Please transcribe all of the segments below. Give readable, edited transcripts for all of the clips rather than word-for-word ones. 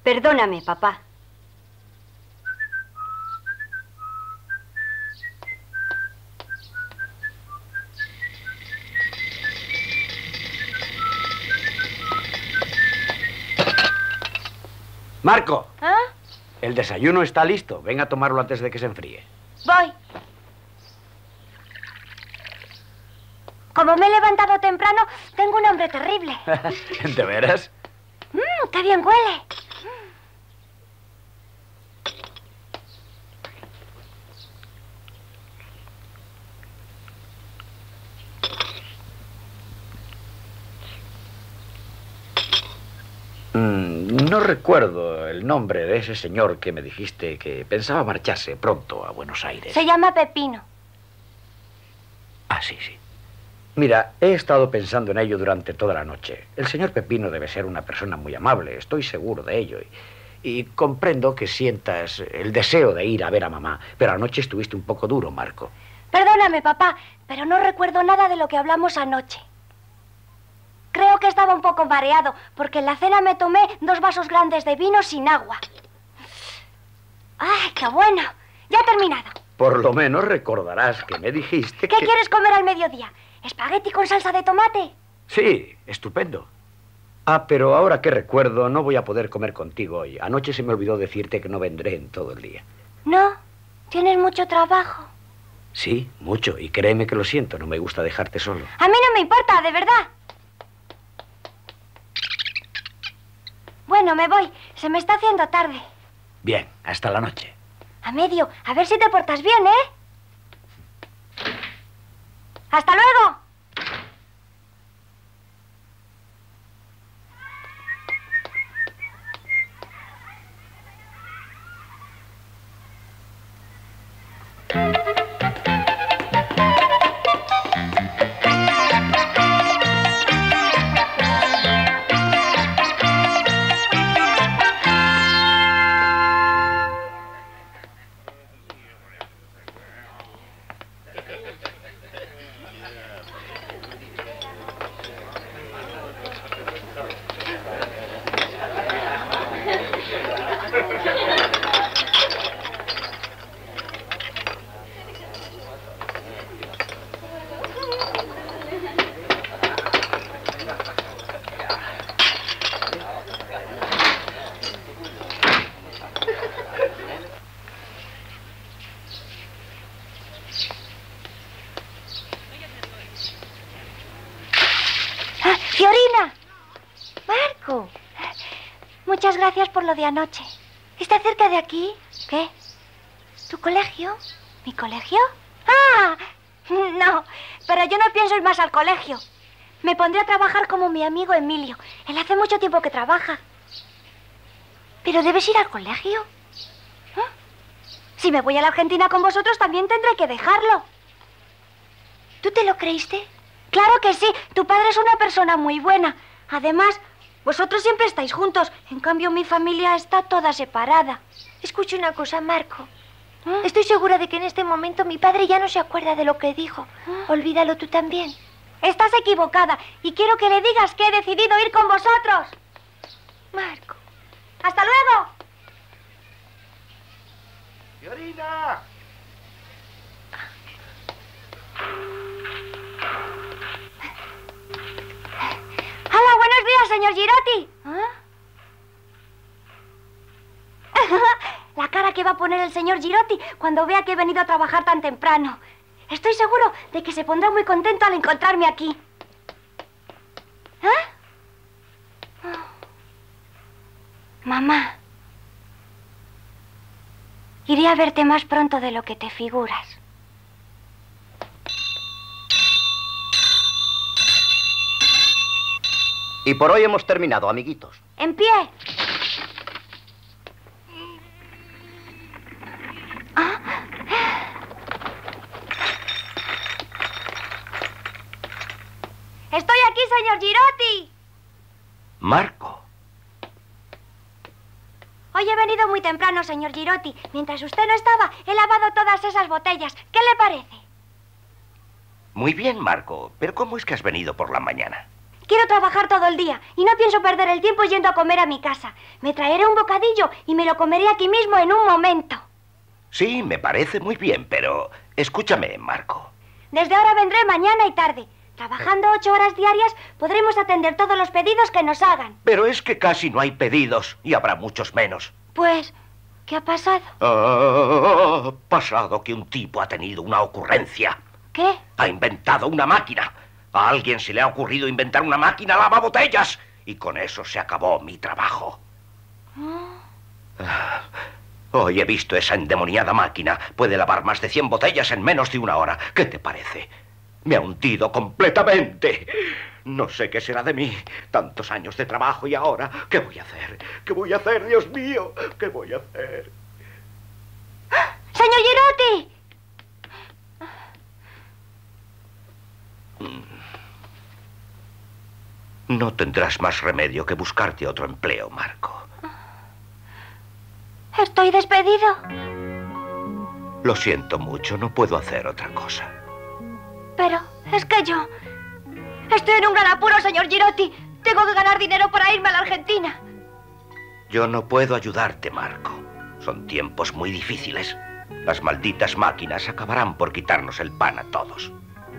Perdóname, papá. Marco. ¿Ah? El desayuno está listo. Ven a tomarlo antes de que se enfríe. Voy. Como me he levantado temprano, tengo un hambre terrible. ¿De veras? ¡Qué bien huele! No recuerdo el nombre de ese señor que me dijiste que pensaba marcharse pronto a Buenos Aires. Se llama Pepino. Ah, sí, sí. Mira, he estado pensando en ello durante toda la noche. El señor Pepino debe ser una persona muy amable, estoy seguro de ello. Y comprendo que sientas el deseo de ir a ver a mamá, pero anoche estuviste un poco duro, Marco. Perdóname, papá, pero no recuerdo nada de lo que hablamos anoche. Creo que estaba un poco mareado, porque en la cena me tomé 2 vasos grandes de vino sin agua. ¡Ay, qué bueno! Ya he terminado. Por lo menos recordarás que me dijiste ¿Qué quieres comer al mediodía? ¿Espagueti con salsa de tomate? Sí, estupendo. Ah, pero ahora que recuerdo, no voy a poder comer contigo hoy. Anoche se me olvidó decirte que no vendré en todo el día. No, tienes mucho trabajo. Sí, mucho, y créeme que lo siento, no me gusta dejarte solo. A mí no me importa, de verdad. Bueno, me voy. Se me está haciendo tarde. Bien, hasta la noche. Amedio, a ver si te portas bien, ¿eh? ¡Hasta luego! ¡Fiorina! ¡Marco! Muchas gracias por lo de anoche. ¿Está cerca de aquí? ¿Qué? ¿Tu colegio? ¿Mi colegio? ¡Ah! No, pero yo no pienso ir más al colegio. Me pondré a trabajar como mi amigo Emilio. Él hace mucho tiempo que trabaja. ¿Pero debes ir al colegio? ¿Ah? Si me voy a la Argentina con vosotros, también tendré que dejarlo. ¿Tú te lo creíste? Claro que sí. Tu padre es una persona muy buena. Además, vosotros siempre estáis juntos. En cambio, mi familia está toda separada. Escucha una cosa, Marco. Estoy segura de que en este momento mi padre ya no se acuerda de lo que dijo. Olvídalo tú también. Estás equivocada y quiero que le digas que he decidido ir con vosotros. Marco. ¡Hasta luego! ¡Fiorina! ¡Hola, buenos días, señor Girotti! La cara que va a poner el señor Girotti cuando vea que he venido a trabajar tan temprano. Estoy seguro de que se pondrá muy contento al encontrarme aquí. Mamá, iré a verte más pronto de lo que te figuras. Y por hoy hemos terminado, amiguitos. ¡En pie! ¡Estoy aquí, señor Girotti! Marco. Hoy he venido muy temprano, señor Girotti. Mientras usted no estaba, he lavado todas esas botellas. ¿Qué le parece? Muy bien, Marco. Pero ¿cómo es que has venido por la mañana? Quiero trabajar todo el día y no pienso perder el tiempo yendo a comer a mi casa. Me traeré un bocadillo y me lo comeré aquí mismo en un momento. Sí, me parece muy bien, pero escúchame, Marco. Desde ahora vendré mañana y tarde. Trabajando 8 horas diarias podremos atender todos los pedidos que nos hagan. Pero es que casi no hay pedidos y habrá muchos menos. Pues, ¿qué ha pasado? Ha pasado que un tipo ha tenido una ocurrencia. ¿Qué? Ha inventado una máquina. A alguien se le ha ocurrido inventar una máquina lavabotellas. Y con eso se acabó mi trabajo. Hoy he visto esa endemoniada máquina. Puede lavar más de 100 botellas en menos de una hora. ¿Qué te parece? Me ha hundido completamente. No sé qué será de mí. Tantos años de trabajo y ahora, ¿qué voy a hacer? ¿Qué voy a hacer, Dios mío? ¿Qué voy a hacer? ¡Señor Girotti! No tendrás más remedio que buscarte otro empleo, Marco. ¿Estoy despedido? Lo siento mucho, no puedo hacer otra cosa. Pero es que yo... Estoy en un gran apuro, señor Girotti. Tengo que ganar dinero para irme a la Argentina. Yo no puedo ayudarte, Marco. Son tiempos muy difíciles. Las malditas máquinas acabarán por quitarnos el pan a todos.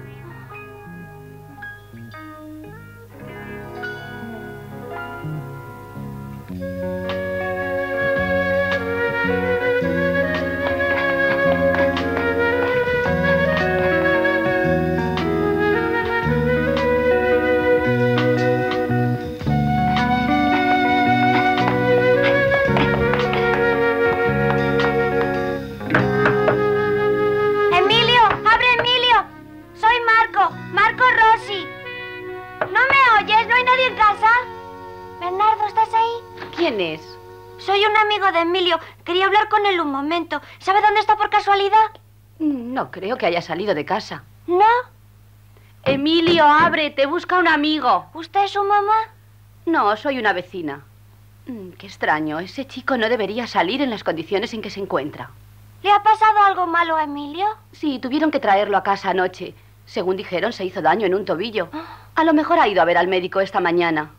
Soy un amigo de Emilio. Quería hablar con él un momento. ¿Sabe dónde está por casualidad? No creo que haya salido de casa. ¿No? Emilio, abre, te busca un amigo. ¿Usted es su mamá? No, soy una vecina. Qué extraño, ese chico no debería salir en las condiciones en que se encuentra. ¿Le ha pasado algo malo a Emilio? Sí, tuvieron que traerlo a casa anoche. Según dijeron, se hizo daño en un tobillo. A lo mejor ha ido a ver al médico esta mañana.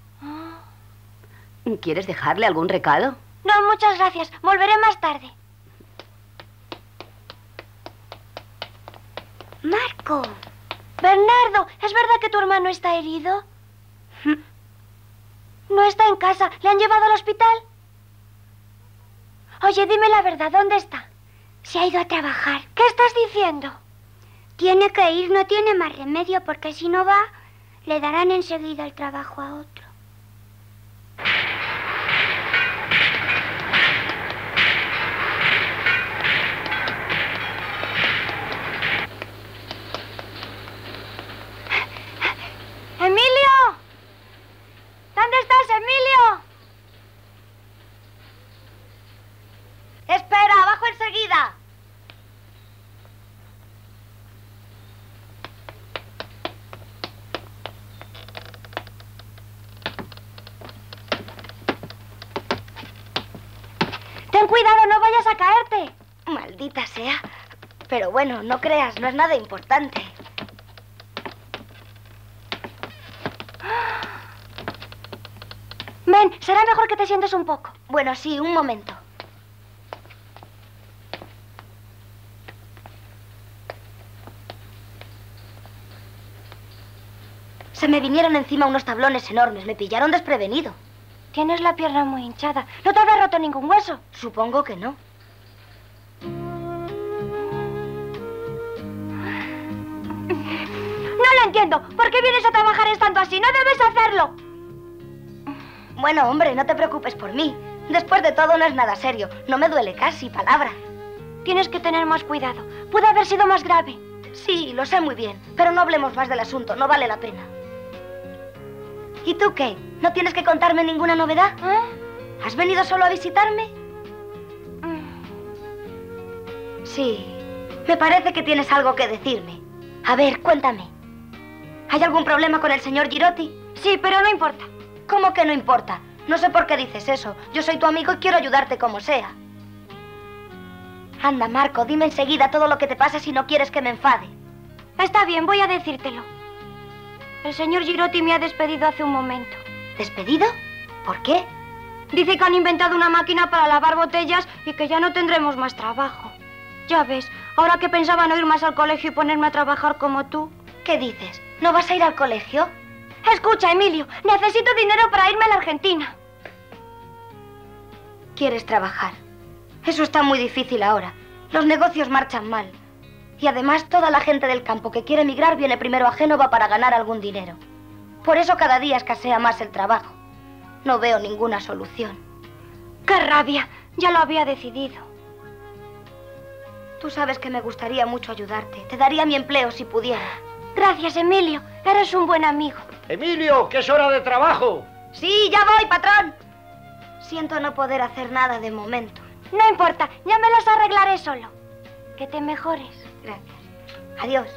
¿Quieres dejarle algún recado? No, muchas gracias. Volveré más tarde. Marco. Bernardo, ¿es verdad que tu hermano está herido? No está en casa. ¿Le han llevado al hospital? Oye, dime la verdad. ¿Dónde está? Se ha ido a trabajar. ¿Qué estás diciendo? Tiene que ir. No tiene más remedio porque si no va, le darán enseguida el trabajo a otro. ¡Emilio! ¿Dónde estás, Emilio? Espera, bajo enseguida. Ten cuidado, no vayas a caerte. Maldita sea. Pero bueno, no creas, no es nada importante. Ven, será mejor que te sientes un poco. Bueno, sí, un momento. Se me vinieron encima unos tablones enormes. Me pillaron desprevenido. Tienes la pierna muy hinchada. ¿No te habrá roto ningún hueso? Supongo que no. No lo entiendo. ¿Por qué vienes a trabajar estando así? ¡No debes hacerlo! Bueno, hombre, no te preocupes por mí. Después de todo, no es nada serio. No me duele casi, palabra. Tienes que tener más cuidado. Puede haber sido más grave. Sí, lo sé muy bien. Pero no hablemos más del asunto. No vale la pena. ¿Y tú qué? ¿No tienes que contarme ninguna novedad? ¿Has venido solo a visitarme? Sí. Me parece que tienes algo que decirme. A ver, cuéntame. ¿Hay algún problema con el señor Girotti? Sí, pero no importa. ¿Cómo que no importa? No sé por qué dices eso. Yo soy tu amigo y quiero ayudarte como sea. Anda, Marco, dime enseguida todo lo que te pasa si no quieres que me enfade. Está bien, voy a decírtelo. El señor Girotti me ha despedido hace un momento. ¿Despedido? ¿Por qué? Dice que han inventado una máquina para lavar botellas y que ya no tendremos más trabajo. Ya ves, ahora que pensaba no ir más al colegio y ponerme a trabajar como tú. ¿Qué dices? ¿No vas a ir al colegio? Escucha, Emilio, necesito dinero para irme a la Argentina. Quieres trabajar. Eso está muy difícil ahora. Los negocios marchan mal. Y además toda la gente del campo que quiere emigrar viene primero a Génova para ganar algún dinero. Por eso cada día escasea más el trabajo. No veo ninguna solución. ¡Qué rabia! Ya lo había decidido. Tú sabes que me gustaría mucho ayudarte. Te daría mi empleo si pudiera. Gracias, Emilio. Eres un buen amigo. Emilio, que es hora de trabajo. Sí, ya voy, patrón. Siento no poder hacer nada de momento. No importa, ya me los arreglaré solo. Que te mejores. Gracias. Adiós.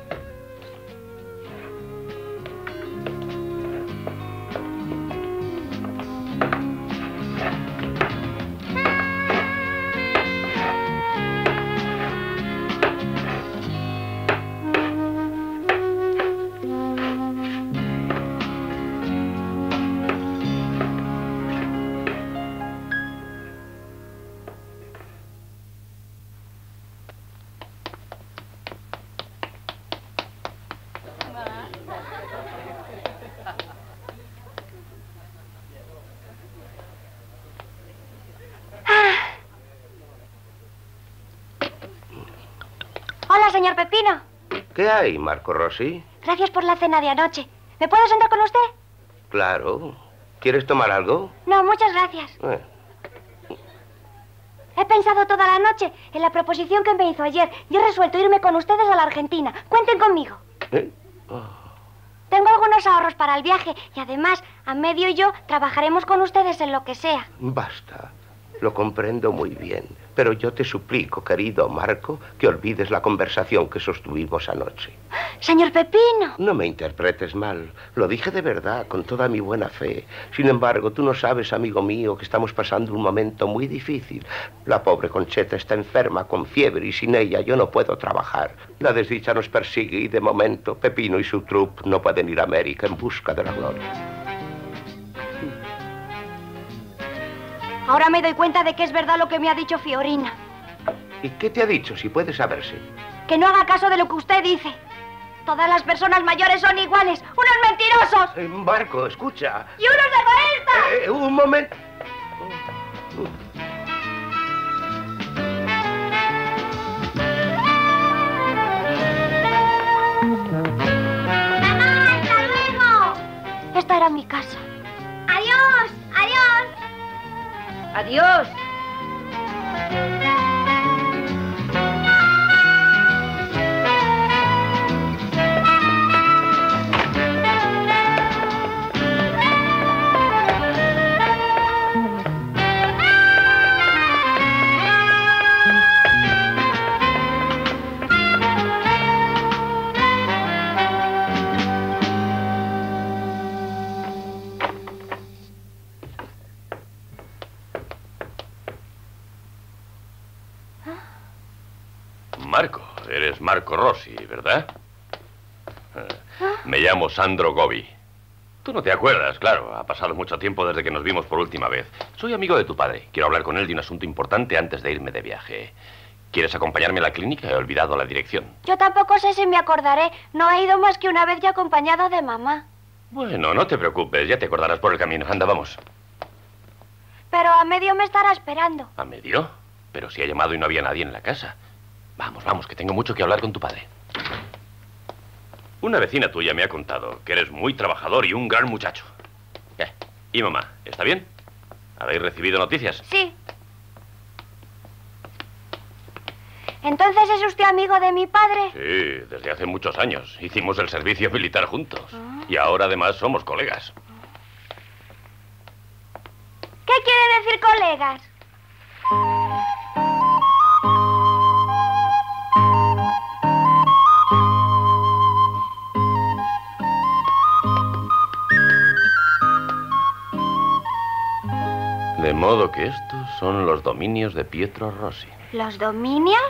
Hola, señor Pepino. ¿Qué hay, Marco Rossi? Gracias por la cena de anoche. ¿Me puedo sentar con usted? Claro. ¿Quieres tomar algo? No, muchas gracias. He pensado toda la noche en la proposición que me hizo ayer y he resuelto irme con ustedes a la Argentina. Cuenten conmigo. Tengo algunos ahorros para el viaje y además, Amedio y yo trabajaremos con ustedes en lo que sea. Basta. Lo comprendo muy bien. Pero yo te suplico, querido Marco, que olvides la conversación que sostuvimos anoche. Señor Pepino. No me interpretes mal. Lo dije de verdad, con toda mi buena fe. Sin embargo, tú no sabes, amigo mío, que estamos pasando un momento muy difícil. La pobre Concheta está enferma, con fiebre, y sin ella yo no puedo trabajar. La desdicha nos persigue y, de momento, Pepino y su troupe no pueden ir a América en busca de la gloria. Ahora me doy cuenta de que es verdad lo que me ha dicho Fiorina. ¿Y qué te ha dicho, si puede saberse? Que no haga caso de lo que usted dice. Todas las personas mayores son iguales. ¡Unos mentirosos! Marco, escucha. ¡Y unos egoístas! Un momento. ¡Mamá, hasta luego! Esta era mi casa. ¡Adiós! ¡Adiós! ¡Adiós! Marco, eres Marco Rossi, ¿verdad? Me llamo Sandro Gobi. Tú no te acuerdas, claro. Ha pasado mucho tiempo desde que nos vimos por última vez. Soy amigo de tu padre. Quiero hablar con él de un asunto importante antes de irme de viaje. ¿Quieres acompañarme a la clínica? He olvidado la dirección. Yo tampoco sé si me acordaré. No he ido más que una vez ya acompañado de mamá. Bueno, no te preocupes. Ya te acordarás por el camino. Anda, vamos. Pero Amedio me estará esperando. ¿Amedio? Pero si ha llamado y no había nadie en la casa. Vamos, vamos, que tengo mucho que hablar con tu padre. Una vecina tuya me ha contado que eres muy trabajador y un gran muchacho. ¿Y mamá? ¿Está bien? ¿Habéis recibido noticias? Sí. ¿Entonces es usted amigo de mi padre? Sí, desde hace muchos años. Hicimos el servicio militar juntos. Y ahora además somos colegas. ¿Qué quiere decir colegas? De modo que estos son los dominios de Pietro Rossi. ¿Los dominios?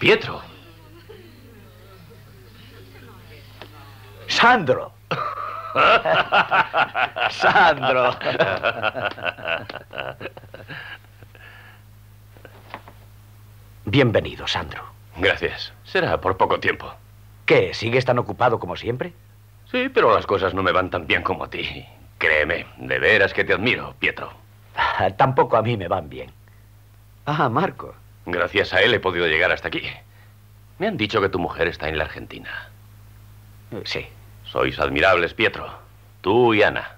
Pietro. ¡Sandro! ¡Sandro! Bienvenido, Sandro. Gracias. Será por poco tiempo. ¿Qué? ¿Sigues tan ocupado como siempre? Sí, pero las cosas no me van tan bien como a ti. Créeme, de veras que te admiro, Pietro. Tampoco a mí me van bien. Ah, Marco. Gracias a él he podido llegar hasta aquí. Me han dicho que tu mujer está en la Argentina. Sí. Sois admirables, Pietro. Tú y Ana.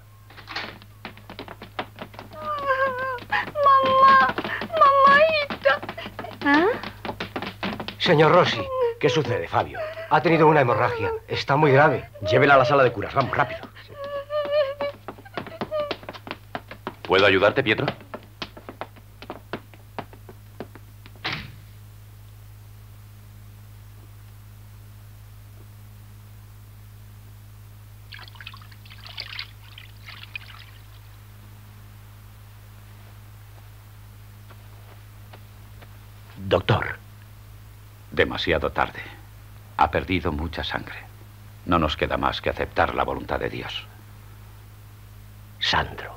Mamá, mamaita. ¿Ah? Señor Rossi, ¿Qué sucede, Fabio? ha tenido una hemorragia. Está muy grave. Llévela a la sala de curas. Vamos, rápido. ¿Puedo ayudarte, Pietro? Doctor. Demasiado tarde. Ha perdido mucha sangre. No nos queda más que aceptar la voluntad de Dios. Sandro.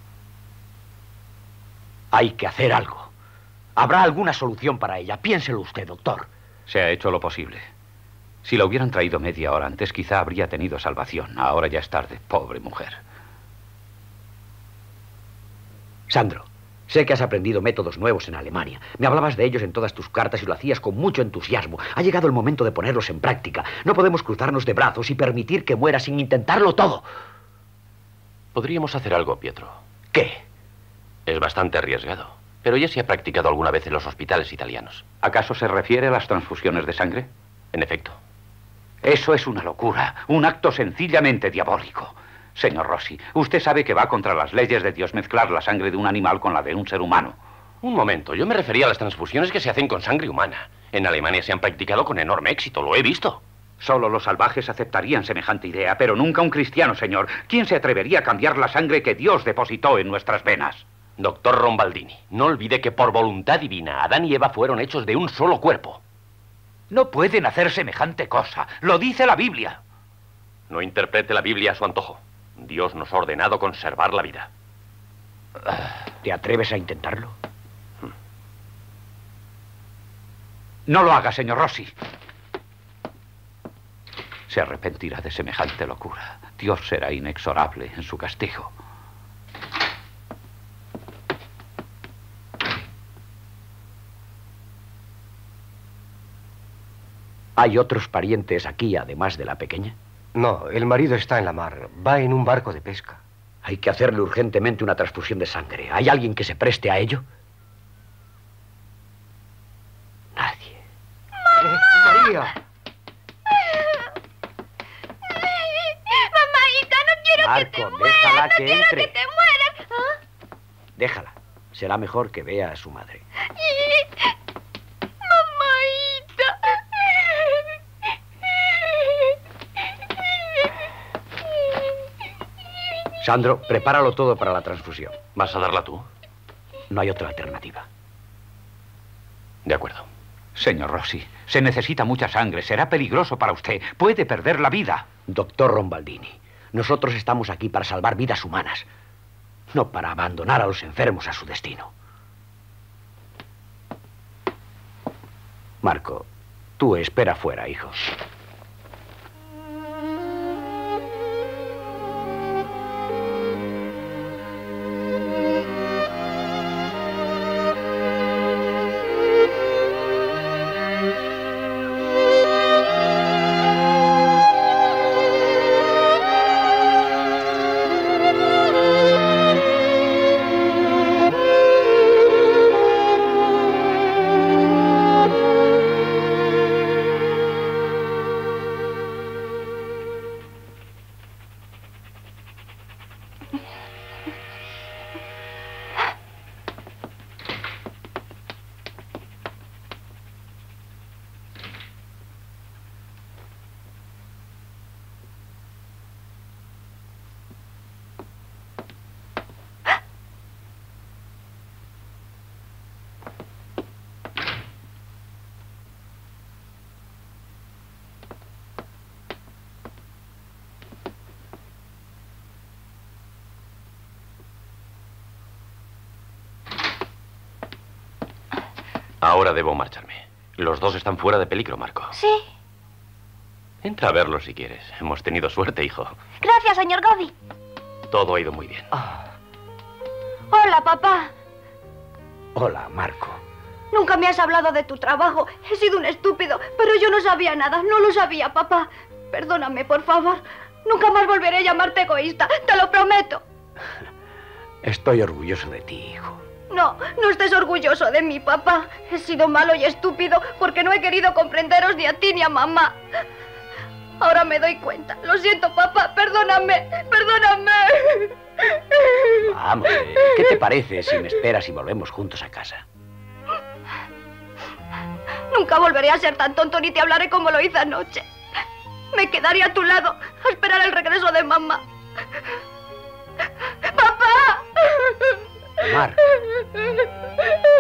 Hay que hacer algo. Habrá alguna solución para ella. Piénselo usted, doctor. Se ha hecho lo posible. Si la hubieran traído media hora antes, quizá habría tenido salvación. Ahora ya es tarde. Pobre mujer. Sandro, sé que has aprendido métodos nuevos en Alemania. Me hablabas de ellos en todas tus cartas y lo hacías con mucho entusiasmo. Ha llegado el momento de ponerlos en práctica. No podemos cruzarnos de brazos y permitir que muera sin intentarlo todo. Podríamos hacer algo, Pietro. ¿Qué? Es bastante arriesgado, pero ya se ha practicado alguna vez en los hospitales italianos. ¿Acaso se refiere a las transfusiones de sangre? En efecto. Eso es una locura, un acto sencillamente diabólico. Señor Rossi, usted sabe que va contra las leyes de Dios mezclar la sangre de un animal con la de un ser humano. Un momento, yo me refería a las transfusiones que se hacen con sangre humana. En Alemania se han practicado con enorme éxito, lo he visto. Solo los salvajes aceptarían semejante idea, pero nunca un cristiano, señor. ¿Quién se atrevería a cambiar la sangre que Dios depositó en nuestras venas? Doctor Rombaldini, no olvide que por voluntad divina Adán y Eva fueron hechos de un solo cuerpo. No pueden hacer semejante cosa. Lo dice la Biblia. No interprete la Biblia a su antojo. Dios nos ha ordenado conservar la vida. ¿Te atreves a intentarlo? No lo haga, señor Rossi. Se arrepentirá de semejante locura. Dios será inexorable en su castigo. ¿Hay otros parientes aquí, además de la pequeña? No, el marido está en la mar. Va en un barco de pesca. Hay que hacerle urgentemente una transfusión de sangre. ¿Hay alguien que se preste a ello? Nadie. María. Mamaita, no quiero Marco, que te mueras. déjala No que quiero entre. que te mueras. ¿Ah? Déjala. Será mejor que vea a su madre. Sandro, prepáralo todo para la transfusión. ¿Vas a darla tú? No hay otra alternativa. De acuerdo. Señor Rossi, se necesita mucha sangre. Será peligroso para usted. Puede perder la vida. Doctor Rombaldini, nosotros estamos aquí para salvar vidas humanas, no para abandonar a los enfermos a su destino. Marco, tú espera fuera, hijo. Ahora debo marcharme. Los dos están fuera de peligro, Marco. Sí. Entra a verlos si quieres. Hemos tenido suerte, hijo. Gracias, señor Gobi. Todo ha ido muy bien. Hola, papá. Hola, Marco. Nunca me has hablado de tu trabajo. He sido un estúpido, pero yo no sabía nada. No lo sabía, papá. Perdóname, por favor. Nunca más volveré a llamarte egoísta. Te lo prometo. Estoy orgulloso de ti, hijo. No, no estés orgulloso de mí, papá. He sido malo y estúpido porque no he querido comprenderos ni a ti ni a mamá. Ahora me doy cuenta. Lo siento, papá. Perdóname. Perdóname. Vamos, ¿qué te parece si me esperas y volvemos juntos a casa? Nunca volveré a ser tan tonto ni te hablaré como lo hice anoche. Me quedaré a tu lado a esperar el regreso de mamá. ¡Papá! Marco.